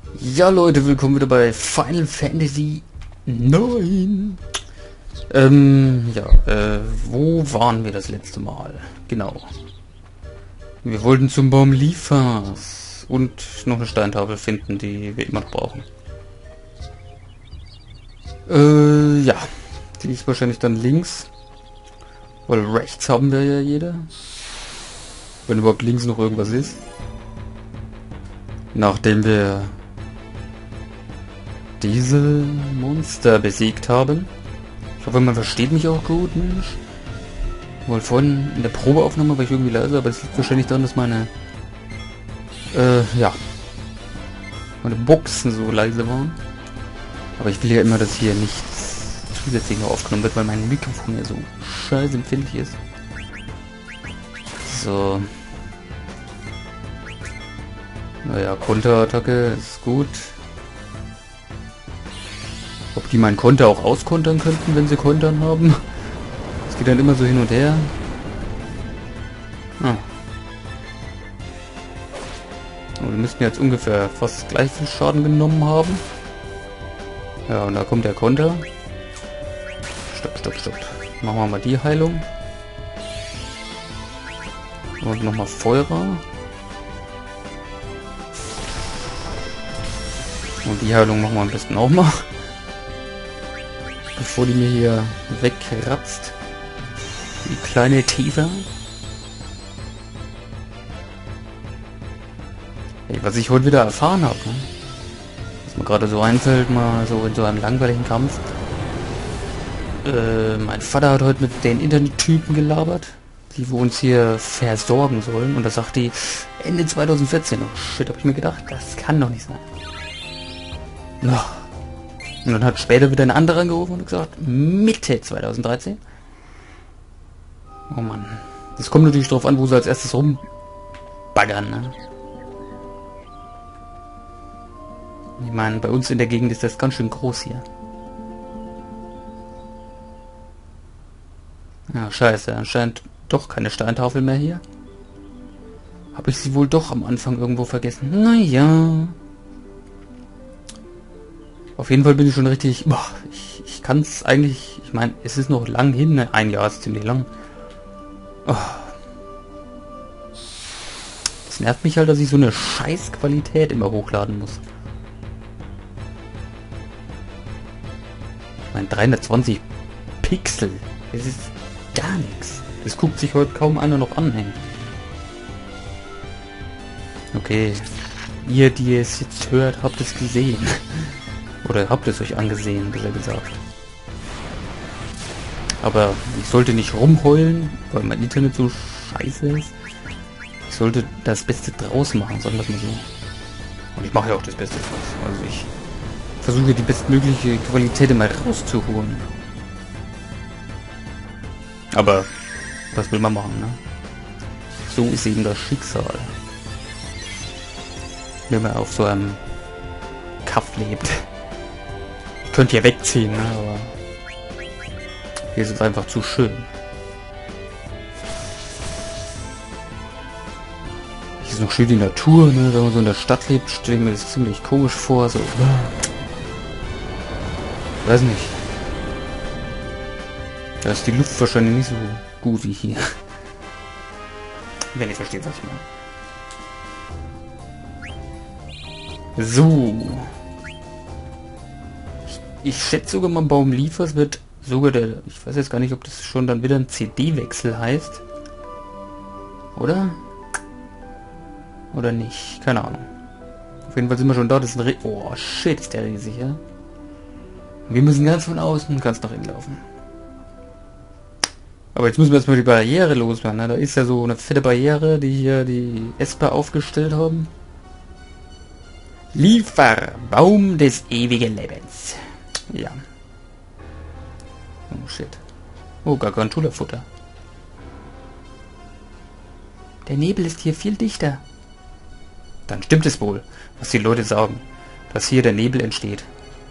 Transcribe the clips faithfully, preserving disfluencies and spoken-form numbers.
Ja Leute, willkommen wieder bei Final Fantasy neun. Ähm, ja, äh, wo waren wir das letzte Mal? Genau. Wir wollten zum Baum Liefers und noch eine Steintafel finden, die wir immer noch brauchen. Äh, ja. Die ist wahrscheinlich dann links. Weil rechts haben wir ja jeder. Wenn überhaupt links noch irgendwas ist. Nachdem wir diese Monster besiegt haben. Ich hoffe, man versteht mich auch gut, Mensch. Weil vorhin in der Probeaufnahme war ich irgendwie leise, aber es liegt wahrscheinlich daran, dass meine äh, ja meine Boxen so leise waren. Aber ich will ja immer, dass hier nichts zusätzlich noch aufgenommen wird, weil mein Mikrofon ja so scheiße empfindlich ist. So. Naja, Konterattacke ist gut. Ob die meinen Konter auch auskontern könnten, wenn sie Kontern haben. Es geht dann immer so hin und her. Ah. Und wir müssten jetzt ungefähr fast gleich viel Schaden genommen haben. Ja, und da kommt der Konter. Stopp, stopp, stopp. Machen wir mal die Heilung. Und nochmal Feuer. Und die Heilung machen wir am besten auch mal. Bevor die mir hier wegratzt. Die kleine Tifa. Hey, was ich heute wieder erfahren habe, ne? Was mir gerade so einfällt, mal so in so einem langweiligen Kampf. Äh, mein Vater hat heute mit den Internettypen gelabert, die wir uns hier versorgen sollen. Und da sagt die Ende zweitausendvierzehn. Oh shit, hab ich mir gedacht, das kann doch nicht sein. No. Und dann hat später wieder ein anderer angerufen und gesagt, Mitte zweitausenddreizehn. Oh Mann. Das kommt natürlich drauf an, wo sie als erstes rumbaggern, ne? Ich meine, bei uns in der Gegend ist das ganz schön groß hier. Ja, scheiße. Anscheinend doch keine Steintafel mehr hier. Habe ich sie wohl doch am Anfang irgendwo vergessen? Naja. Auf jeden Fall bin ich schon richtig... Boah, ich, ich kann es eigentlich... Ich meine, es ist noch lang hin. Ne? Ein Jahr ist ziemlich lang. Oh. Das nervt mich halt, dass ich so eine Scheißqualität immer hochladen muss. Ich meine, dreihundertzwanzig Pixel. Das ist gar nichts. Das guckt sich heute kaum einer noch an. Ey. Okay. Ihr, die es jetzt hört, habt es gesehen. Oder habt es euch angesehen, besser gesagt. Aber ich sollte nicht rumheulen, weil mein Internet so scheiße ist. Ich sollte das Beste draus machen, sagen wir es mal so. Und ich mache ja auch das Beste draus. Also ich versuche die bestmögliche Qualität immer rauszuholen. Aber was will man machen, ne? So ist eben das Schicksal. Wenn man auf so einem Kaff lebt. Ich könnte hier wegziehen, ne? Aber hier ist es einfach zu schön. Hier ist noch schön die Natur, ne? Wenn man so in der Stadt lebt, stelle ich mir das ziemlich komisch vor. So, weiß nicht. Da ist die Luft wahrscheinlich nicht so gut wie hier. Wenn ihr versteht, was ich meine. So. Ich, ich schätze sogar mal, Baum Liefers wird sogar der... Ich weiß jetzt gar nicht, ob das schon dann wieder ein C D-Wechsel heißt. Oder? Oder nicht? Keine Ahnung. Auf jeden Fall sind wir schon da. Das ist ein... Re oh, shit, ist der riesig, ja? Wir müssen ganz von außen ganz nach innen laufen. Aber jetzt müssen wir erstmal die Barriere loswerden. Ne? Da ist ja so eine fette Barriere, die hier die Esper aufgestellt haben. Liefer, Baum des ewigen Lebens. Ja. Oh shit. Oh, Gargantula-Futter. Der Nebel ist hier viel dichter. Dann stimmt es wohl, was die Leute sagen, dass hier der Nebel entsteht.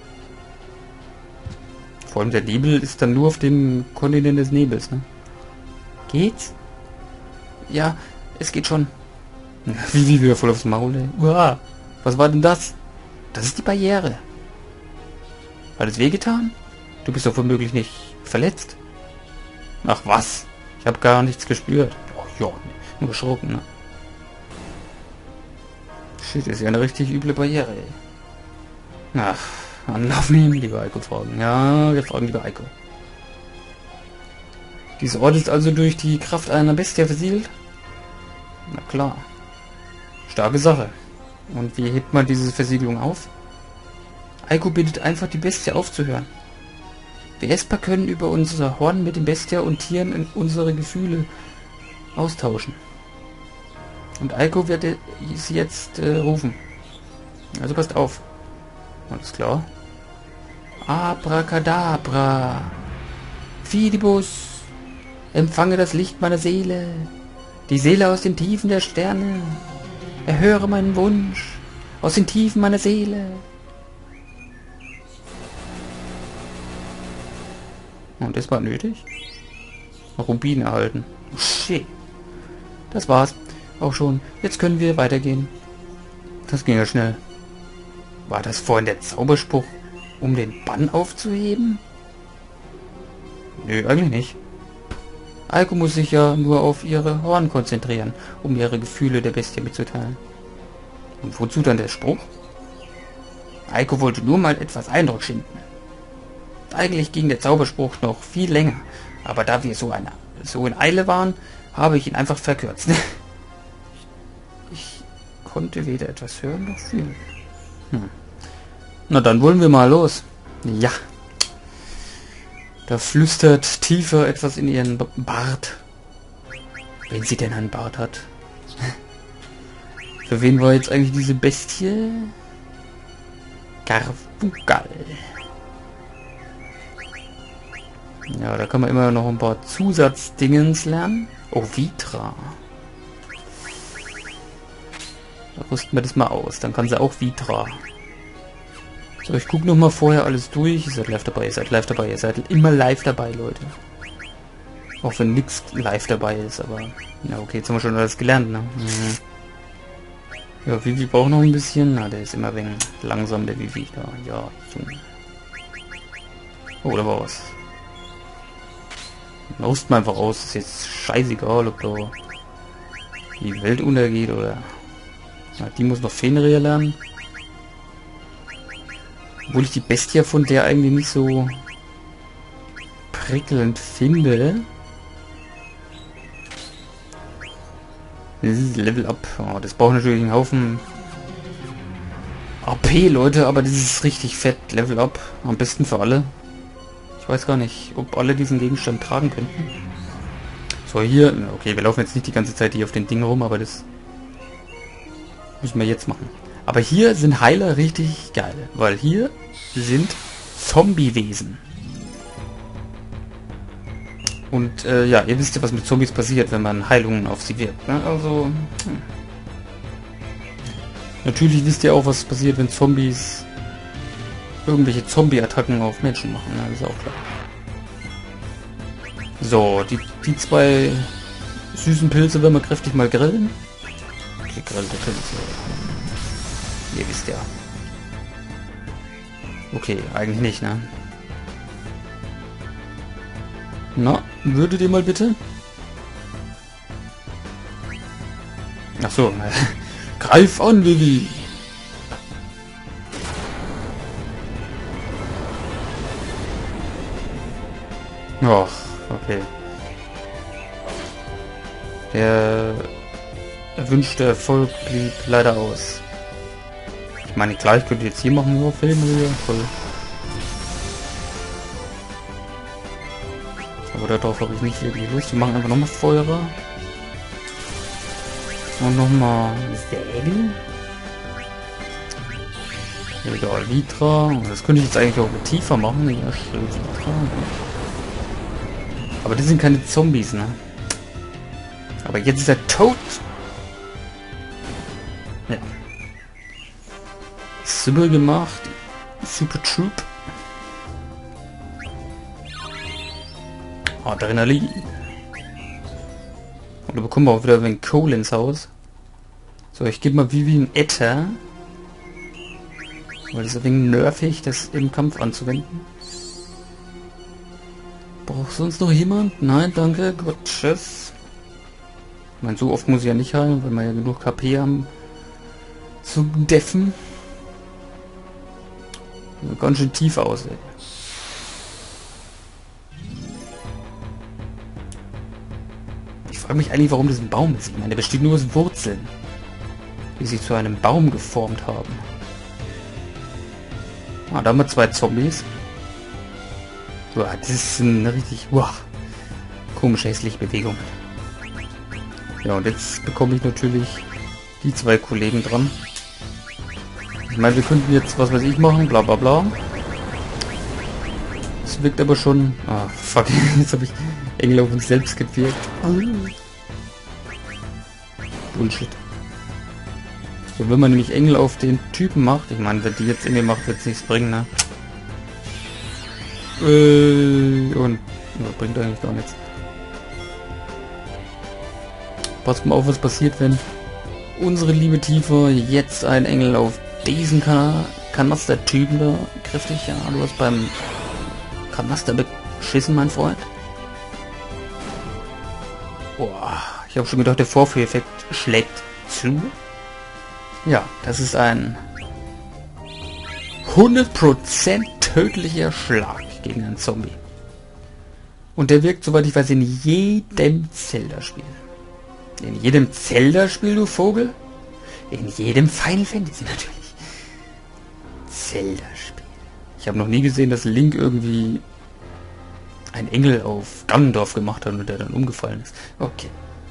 Vor allem der Nebel ist dann nur auf dem Kontinent des Nebels, ne? Geht's? Ja, es geht schon. Wie, wie wieder voll aufs Maul, ey. Uah, was war denn das? das ist die Barriere. Hat es wehgetan? Du bist doch womöglich nicht verletzt. Ach was? Ich habe gar nichts gespürt. Oh, ja, nur erschrocken, ne? Shit, ist ja eine richtig üble Barriere, ey. Ach, Anlauf nehmen, lieber Eiko fragen. Ja, wir fragen lieber Eiko. Dieser Ort ist also durch die Kraft einer Bestie versiegelt? Na klar. Starke Sache. Und wie hebt man diese Versiegelung auf? Eiko bittet einfach die Bestie aufzuhören. Wir Esper können über unser Horn mit den Bestia und Tieren in unsere Gefühle austauschen. Und Eiko wird sie jetzt äh, rufen. Also passt auf. Alles klar. Abracadabra. Fidibus. Empfange das Licht meiner Seele. Die Seele aus den Tiefen der Sterne. Erhöre meinen Wunsch. Aus den Tiefen meiner Seele. Und das war nötig? Rubin erhalten. Oh, shit. Das war's. Auch schon. Jetzt können wir weitergehen. Das ging ja schnell. War das vorhin der Zauberspruch, um den Bann aufzuheben? Nö, eigentlich nicht. Eiko muss sich ja nur auf ihre Horn konzentrieren, um ihre Gefühle der Bestie mitzuteilen. Und wozu dann der Spruch? Eiko wollte nur mal etwas Eindruck schinden. Eigentlich ging der Zauberspruch noch viel länger, aber da wir so, eine, so in Eile waren, habe ich ihn einfach verkürzt. Ich konnte weder etwas hören noch fühlen. Hm. Na dann wollen wir mal los. Ja. Da flüstert Tifa etwas in ihren Bart. Wenn sie denn einen Bart hat. Für wen war jetzt eigentlich diese Bestie? Garfugal. Ja, da kann man immer noch ein paar Zusatzdingens lernen. Oh, Vitra. Da rüsten wir das mal aus. Dann kann sie auch Vitra. So, ich gucke noch mal vorher alles durch. Ihr seid live dabei, ihr seid live dabei, ihr seid immer live dabei, Leute. Auch wenn nichts live dabei ist, aber... Ja, okay, jetzt haben wir schon alles gelernt, ne? Mhm. Ja, Vivi braucht noch ein bisschen. Na, der ist immer ein wenig langsam, der Vivi. Ja, ja, Junge. Oh, da war was. Dann rüsten wir einfach aus. Ist jetzt scheißegal, ob da die Welt untergeht oder... Na, die muss noch Fenrir lernen. Obwohl ich die Bestie von der eigentlich nicht so prickelnd finde. Das ist Level Up. Oh, das braucht natürlich einen Haufen A P, Leute, aber das ist richtig fett. Level Up. Am besten für alle. Ich weiß gar nicht, ob alle diesen Gegenstand tragen könnten. So, hier... Okay, wir laufen jetzt nicht die ganze Zeit hier auf den Ding rum, aber das müssen wir jetzt machen. Aber hier sind Heiler richtig geil, weil hier sind Zombie-Wesen. Und äh, ja, ihr wisst ja, was mit Zombies passiert, wenn man Heilungen auf sie wirkt. Ne? Also, hm. Natürlich wisst ihr auch, was passiert, wenn Zombies irgendwelche Zombie-Attacken auf Menschen machen. Ne? Das ist auch klar. So, die, die zwei süßen Pilze werden wir kräftig mal grillen. Gegrillte Pilze. Ihr wisst ja. Okay, eigentlich nicht, ne? Na, würdet ihr mal bitte? Ach so. Greif an, Vivi! Och, okay. Der erwünschte Erfolg blieb leider aus. Ich meine, klar, ich könnte jetzt hier machen, nur Filme, voll. Aber darauf habe ich nicht wirklich Lust. Wir machen einfach nochmal Feuerer. Und nochmal Sägen. Egal, Vitra. Das könnte ich jetzt eigentlich auch mit Tifa machen. Ja, schön, Vitra. Aber das sind keine Zombies, ne? Aber jetzt ist er tot. Ja. Super gemacht. Super Troop. Adrenalin. Und da bekommen wir auch wieder ein wenig Kohle ins Haus. So, ich gebe mal Vivi ein Ether. Weil es ist ein wenig nervig, das im Kampf anzuwenden. Braucht sonst noch jemand? Nein, danke. Gut, tschüss. Ich meine, so oft muss ich ja nicht heilen, weil wir ja genug K P haben zum Deffen. Sieht ganz schön tief aus, ey. Ich frage mich eigentlich, warum das ein Baum ist. Ich meine, der besteht nur aus Wurzeln, die sich zu einem Baum geformt haben. Ah, da haben wir zwei Zombies. Boah, das sind richtig wow, komische, hässliche Bewegungen. Ja, und jetzt bekomme ich natürlich die zwei Kollegen dran. Ich meine, wir könnten jetzt, was weiß ich, machen, bla bla bla. Es wirkt aber schon... Ah, fuck, jetzt habe ich Engel auf uns selbst gewirkt. Bullshit. So, wenn man nämlich Engel auf den Typen macht, ich meine, wenn die jetzt Engel macht, wird es nichts bringen, ne? Äh, und... Ja, bringt eigentlich gar nichts. Passt mal auf, was passiert, wenn unsere liebe Tifa jetzt einen Engel auf diesen kan Kanaster-Typen da kräftig. Ja, du hast beim Kanaster beschissen, mein Freund. Boah, ich habe schon gedacht, der Vorführeffekt schlägt zu. Ja, das ist ein hundert Prozent tödlicher Schlag gegen einen Zombie. Und der wirkt, soweit ich weiß, in jedem Zelda-Spiel. In jedem Zelda-Spiel, du Vogel? In jedem Final Fantasy natürlich. Zelda-Spiel. Ich habe noch nie gesehen, dass Link irgendwie ein Engel auf Ganondorf gemacht hat und der dann umgefallen ist. Okay.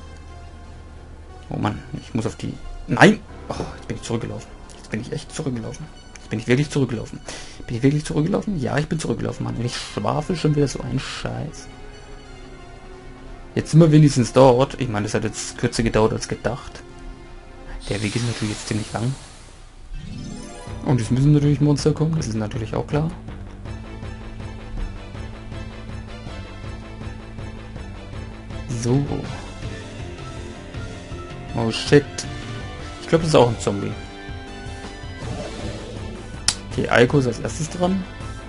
Oh Mann, ich muss auf die... Nein! Oh, jetzt bin ich zurückgelaufen. Jetzt bin ich echt zurückgelaufen. Jetzt bin ich wirklich zurückgelaufen. Bin ich wirklich zurückgelaufen? Ja, ich bin zurückgelaufen, Mann. Und ich schwafel schon wieder so ein Scheiß. Jetzt sind wir wenigstens dort. Ich meine, das hat jetzt kürzer gedauert als gedacht. Der Weg ist natürlich jetzt ziemlich lang. Und es müssen natürlich Monster kommen, das ist natürlich auch klar. So. Oh shit. Ich glaube, das ist auch ein Zombie. Okay, Aiko ist als erstes dran.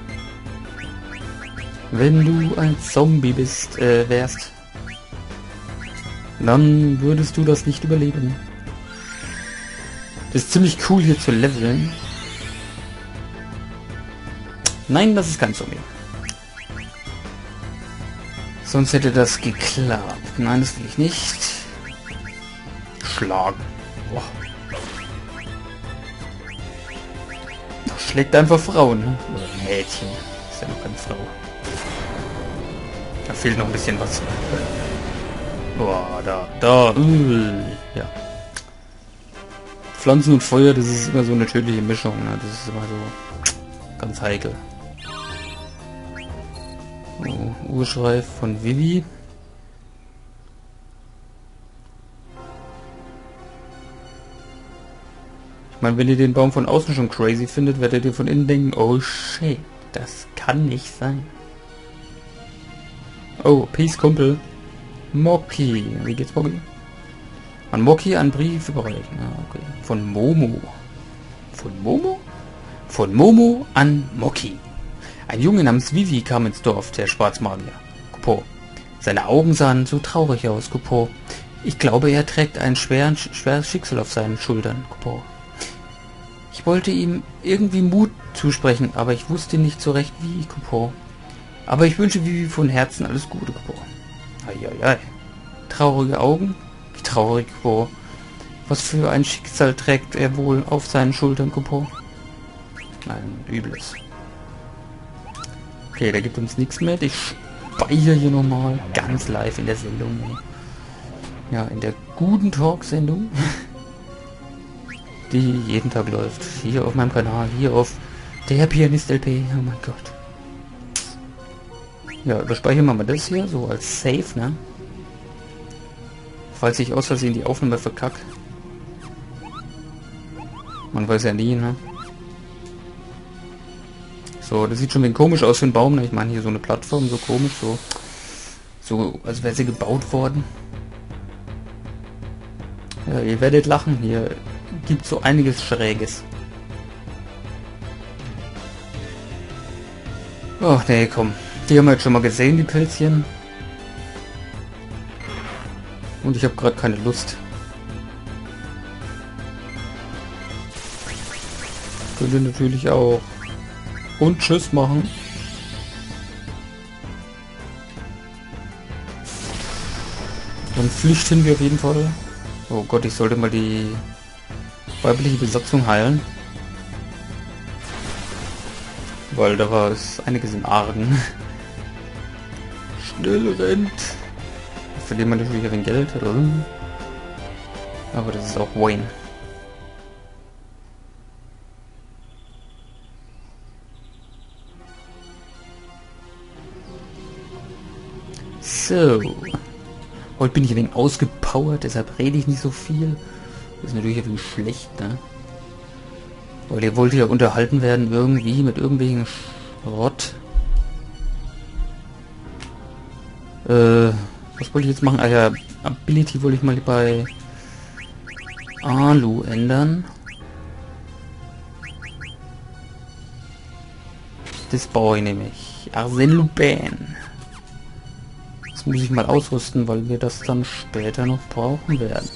Wenn du ein Zombie bist, äh, wärst, dann würdest du das nicht überleben. Das ist ziemlich cool hier zu leveln. Nein, das ist kein Zombie. Sonst hätte das geklappt. Nein, das will ich nicht. Schlagen. Boah. Das schlägt einfach Frauen, ne? Oder Mädchen. Ist ja noch keine Frau. Da fehlt noch ein bisschen was. Boah, da, da. Uh, ja. Pflanzen und Feuer, das ist immer so eine tödliche Mischung, ne? Das ist immer so ganz heikel. Oh, Urschrei von Vivi. Ich meine, wenn ihr den Baum von außen schon crazy findet, werdet ihr von innen denken, oh shit, das kann nicht sein. Oh, Peace, Kumpel. Moki. Wie geht's, Moki? An Moki einen Brief überreichen. Ah, okay. Von Momo. Von Momo? Von Momo an Moki. Ein Junge namens Vivi kam ins Dorf, der Schwarzmagier. Kupo. Seine Augen sahen so traurig aus, Kupo. Ich glaube, er trägt ein schweren, schweres Schicksal auf seinen Schultern, Kupo. Ich wollte ihm irgendwie Mut zusprechen, aber ich wusste nicht so recht wie, Kupo. Aber ich wünsche Vivi von Herzen alles Gute, Kupo. Eieiei. Traurige Augen? Wie traurig, Kupo. Was für ein Schicksal trägt er wohl auf seinen Schultern, Kupo? Nein, übles. Okay, der gibt uns nichts mehr. Ich speichere hier nochmal ganz live in der Sendung. Ja, in der guten Talk-Sendung, die jeden Tag läuft. Hier auf meinem Kanal, hier auf der Pianist L P. Oh mein Gott. Ja, überspeichern wir mal das hier, so als Save, ne? Falls ich aus Versehen die Aufnahme verkacke. Man weiß ja nie, ne? So, das sieht schon ein wenig komisch aus für einen Baum, ne? Ich meine, hier so eine Plattform, so komisch, so... So, als wäre sie gebaut worden. Ja, ihr werdet lachen, hier gibt so einiges Schräges. Ach nee, komm. Die haben wir jetzt schon mal gesehen, die Pilzchen. Und ich habe gerade keine Lust. Könnte natürlich auch. Und tschüss machen. Dann flüchten wir auf jeden Fall. Oh Gott, ich sollte mal die weibliche Besatzung heilen. Weil da war es einiges in Argen. Schnell rennt. Verliert man natürlich ein wenig Geld, oder? Aber das ist auch Wayne. So. Heute bin ich ein wenig ausgepowert, deshalb rede ich nicht so viel. Das ist natürlich ein wenig schlecht, ne? Weil ihr wollt ja unterhalten werden irgendwie mit irgendwelchen Schrott. Äh, was wollte ich jetzt machen? Ah ja, Ability wollte ich mal bei Alu ändern. Das brauche ich nämlich. Arsène Lupin. Das muss ich mal ausrüsten, weil wir das dann später noch brauchen werden.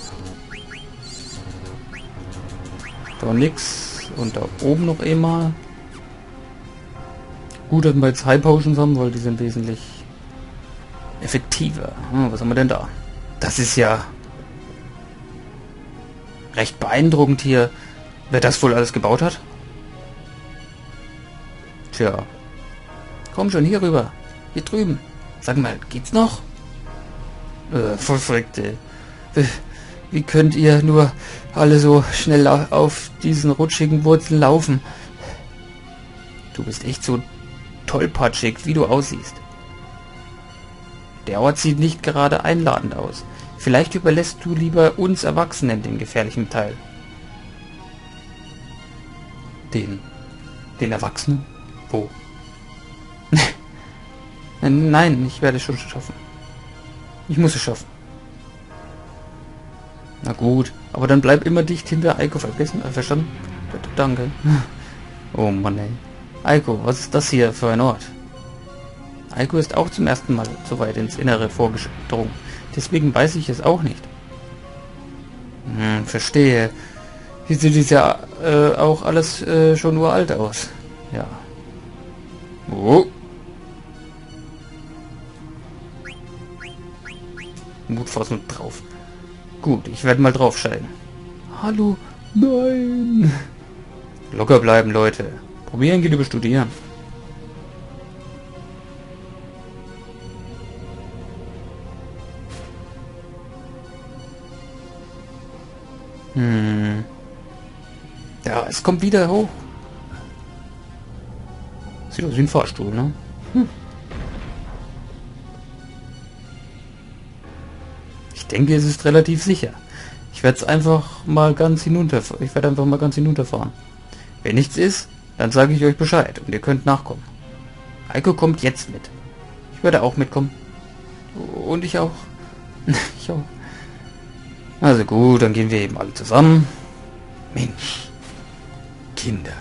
Da nix. Und da oben noch einmal. Gut, dass wir jetzt High Potions haben, weil die sind wesentlich effektiver. Hm, was haben wir denn da? Das ist ja recht beeindruckend hier, wer das wohl alles gebaut hat. Tja. Komm schon hier rüber. Hier drüben. Sag mal, geht's noch? Äh, voll verrückt, ey. Wie könnt ihr nur alle so schnell auf diesen rutschigen Wurzeln laufen? Du bist echt so tollpatschig, wie du aussiehst. Der Ort sieht nicht gerade einladend aus. Vielleicht überlässt du lieber uns Erwachsenen den gefährlichen Teil. Den... den Erwachsenen? Wo? Nein, ich werde es schon schaffen. Ich muss es schaffen. Na gut, aber dann bleib immer dicht hinter Eiko, vergessen, äh, verstanden? Danke. Oh Mann, ey. Eiko, was ist das hier für ein Ort? Eiko ist auch zum ersten Mal so weit ins Innere vorgedrungen. Deswegen weiß ich es auch nicht. Hm, verstehe. Hier sieht es ja äh, auch alles äh, schon uralt aus. Ja. Oh. Mut fassen und drauf. Gut, ich werde mal draufscheiden. Hallo? Nein! Locker bleiben, Leute. Probieren geht über Studieren. Hm. Ja, es kommt wieder hoch. Sieht aus wie ein Fahrstuhl, ne? Hm. Ich denke, es ist relativ sicher. Ich werde es einfach mal ganz hinunter. Ich werde einfach mal ganz hinunterfahren. Wenn nichts ist, dann sage ich euch Bescheid und ihr könnt nachkommen. Eiko kommt jetzt mit. Ich werde auch mitkommen. Und ich auch. Ich auch. Also gut, dann gehen wir eben alle zusammen. Mensch. Kinder.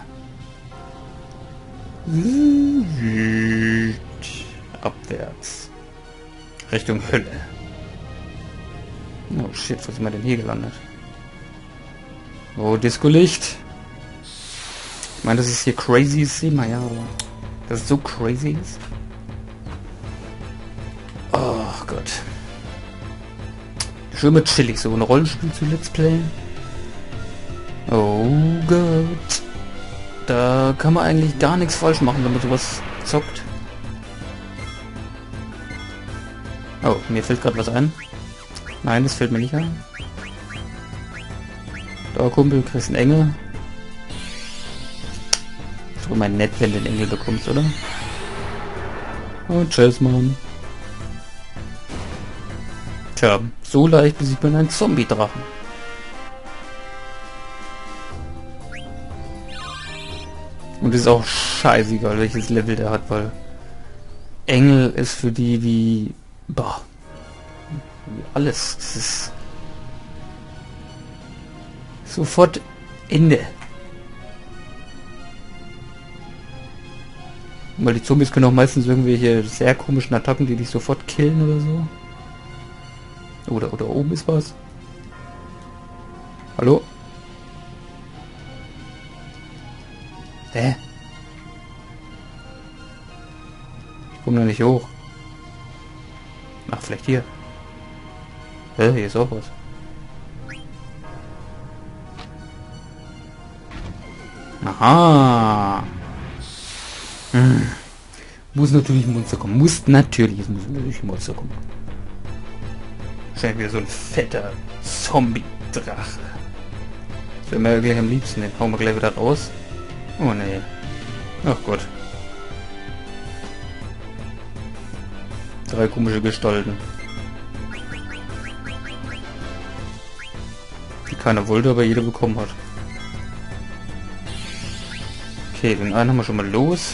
Abwärts. Richtung Hölle. Oh shit, wo sind wir denn hier gelandet? Oh, Disco-Licht. Ich meine, das ist hier crazy ist immer, ja, aber das ist so crazy ist. Oh Gott. Schön mit chillig, so ein Rollenspiel zu Let's Playen. Oh Gott. Da kann man eigentlich gar nichts falsch machen, wenn man sowas zockt. Oh, mir fällt gerade was ein. Nein, das fällt mir nicht ein. Da, Kumpel, kriegst einen Engel. Ist doch immer nett, wenn du den Engel bekommst, oder? Und tschüss, Mann. Tja, so leicht besiegt man einen Zombie-Drachen. Und ist auch scheißegal, welches Level der hat, weil Engel ist für die wie... Boah. Wie alles. Das ist... Sofort Ende. Weil die Zombies können auch meistens irgendwelche sehr komischen Attacken, die dich sofort killen oder so. Oder, oder oben ist was. Hallo? Hä? Ich komme da nicht hoch. Ach, vielleicht hier. Hä, hier ist auch was. Aha. Hm. Muss natürlich ein Monster kommen. Muss natürlich, es muss natürlich ein Monster kommen. Scheint wieder so ein fetter Zombie-Drache. Das wäre mir gleich am liebsten. Den hauen wir gleich wieder raus. Oh nee. Ach Gott. Drei komische Gestalten. Die keiner wollte, aber jeder bekommen hat. Okay, den einen haben wir schon mal los.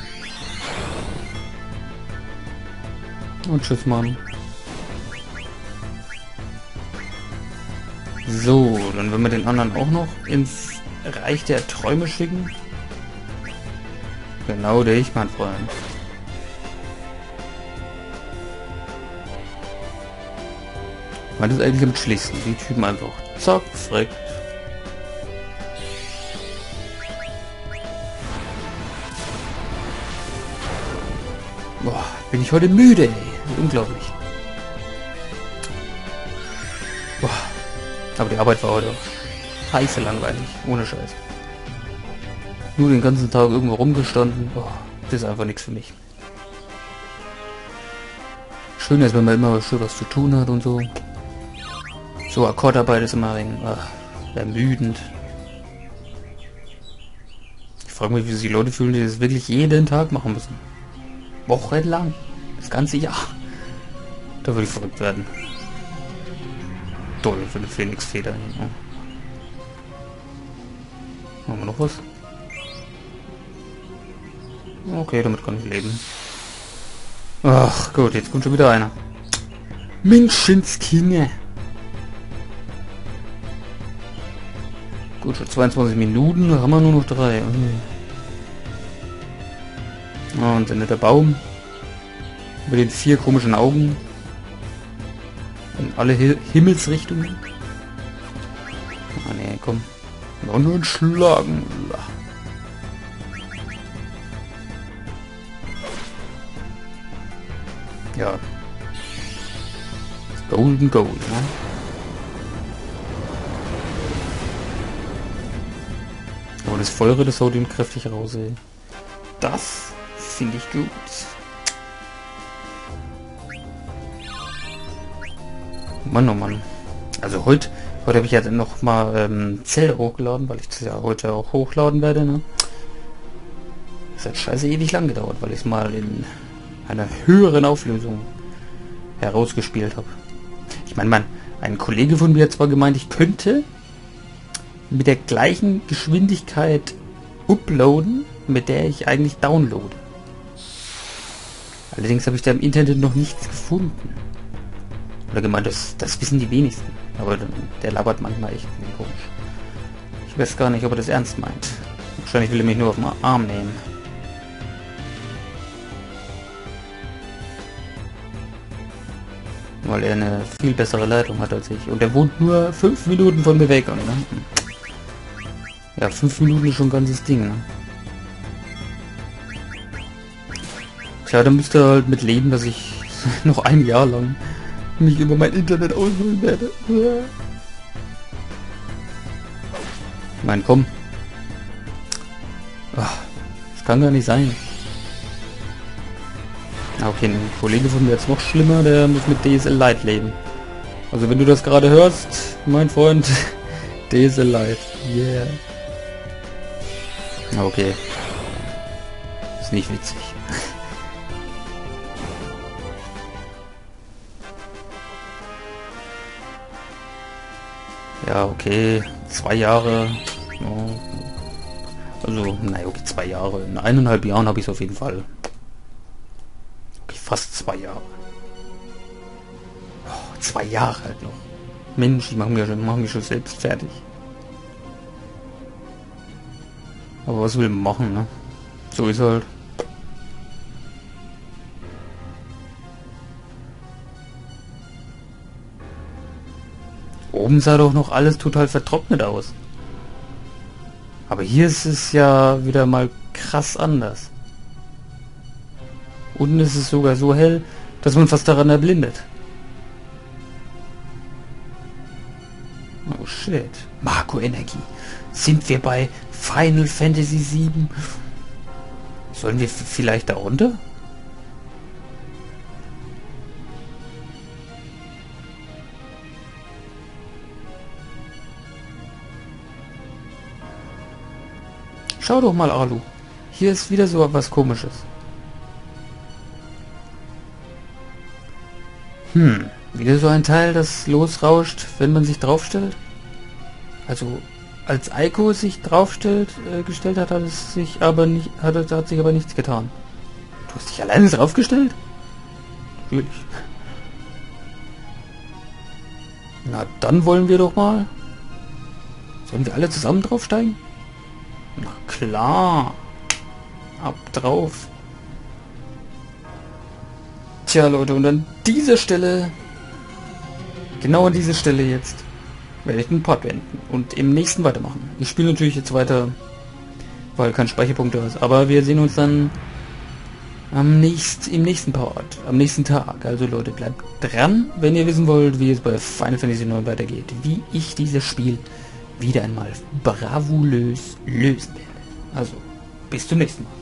Und tschüss, Mann. So, dann werden wir den anderen auch noch ins Reich der Träume schicken. Genau dich, mein Freund. Man ist eigentlich am chilligsten. Die Typen einfach zack, frick. Boah, bin ich heute müde, ey. Unglaublich. Boah. Aber die Arbeit war heute scheiße langweilig. Ohne Scheiß. Nur den ganzen Tag irgendwo rumgestanden. Boah, das ist einfach nichts für mich. Schön ist, wenn man immer schön was zu tun hat und so. So, Akkordarbeit ist immer ein ach, ermüdend. Ich frage mich, wie sich die Leute fühlen, die das wirklich jeden Tag machen müssen. Wochenlang. Das ganze Jahr. Da würde ich verrückt werden. Toll für eine Phoenix-Feder. Ja. Haben wir noch was? Okay, damit kann ich leben. Ach gut, jetzt kommt schon wieder einer. Menschenskinder. Gut, schon zweiundzwanzig Minuten, da haben wir nur noch drei. Oh, und dann der Baum. Mit den vier komischen Augen. In alle Hi Himmelsrichtungen. Ah ne, komm. Noch nur ein Schlagen. Ja. Golden Gold, ne? Aber das Feuere, das haut ihm kräftig raus, ey. Das finde ich gut. Mann, oh Mann. Also heute, heute habe ich ja dann noch mal ähm, Zelda hochgeladen, weil ich das ja heute auch hochladen werde, ne? Das hat scheiße ewig lang gedauert, weil ich es mal in einer höheren Auflösung herausgespielt habe. Ich meine, man, ein Kollege von mir hat zwar gemeint, ich könnte mit der gleichen Geschwindigkeit uploaden, mit der ich eigentlich downloade. Allerdings habe ich da im Internet noch nichts gefunden. Oder gemeint, das, das wissen die wenigsten. Aber der labert manchmal echt komisch. Ich weiß gar nicht, ob er das ernst meint. Wahrscheinlich will er mich nur auf den Arm nehmen. Weil er eine viel bessere Leitung hat als ich. Und er wohnt nur fünf Minuten von mir weg. Ne? Ja, fünf Minuten ist schon ein ganzes Ding. Ne? Klar, da müsst ihr halt mit leben, dass ich noch ein Jahr lang mich über mein Internet ausholen werde. Ich meine, komm. Ach, das kann gar nicht sein. Okay, ein Kollege von mir ist noch schlimmer, der muss mit D S L Lite leben. Also wenn du das gerade hörst, mein Freund, D S L Lite. Yeah. Okay. Ist nicht witzig. Ja, okay. Zwei Jahre. Ja. Also, naja, okay, zwei Jahre. In eineinhalb Jahren habe ich es auf jeden Fall. Okay, fast zwei Jahre. Oh, zwei Jahre halt noch. Mensch, die machen mich schon, machen mich schon selbst fertig. Aber was will man machen, ne? So ist halt. oben sah doch noch alles total vertrocknet aus. Aber hier ist es ja wieder mal krass anders. Unten ist es sogar so hell, dass man fast daran erblindet. Oh shit. Marco Energie. Sind wir bei Final Fantasy sieben? Sollen wir vielleicht da runter? Schau doch mal, Alu. Hier ist wieder so etwas Komisches. Hm, wieder so ein Teil, das losrauscht, wenn man sich draufstellt? Also, als Eiko sich draufstellt, äh, gestellt hat, hat es sich aber nicht, hat, hat sich aber nichts getan. Du hast dich alleine draufgestellt? Natürlich. Na, dann wollen wir doch mal. Sollen wir alle zusammen draufsteigen? Na klar. Ab drauf. Tja, Leute, und an dieser Stelle, genau an dieser Stelle jetzt, werde ich den Part beenden und im nächsten weitermachen. Ich spiele natürlich jetzt weiter, weil kein Speicherpunkt da ist, aber wir sehen uns dann am nächst, im nächsten Part, am nächsten Tag. Also Leute, bleibt dran, wenn ihr wissen wollt, wie es bei Final Fantasy neun weitergeht, wie ich dieses Spiel wieder einmal bravulös lösen werde. Also, bis zum nächsten Mal.